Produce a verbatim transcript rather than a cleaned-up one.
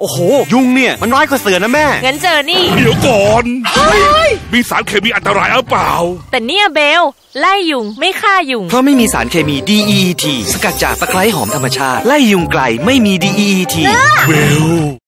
โอ้โหยุงเนี่ยมันน้อยกว่าเสือนะแม่งั้นเจอนี่เดี๋ยวก่อนมีสารเคมีอันตรายหรือเปล่าแต่เนี่ยเบลไล่ยุงไม่ฆ่ายุงเพราะไม่มีสารเคมี ดี อี อี ที สกัดจากตะไคร้หอมธรรมชาติไล่ยุงไกลไม่มี ดี อี อี ทีเบล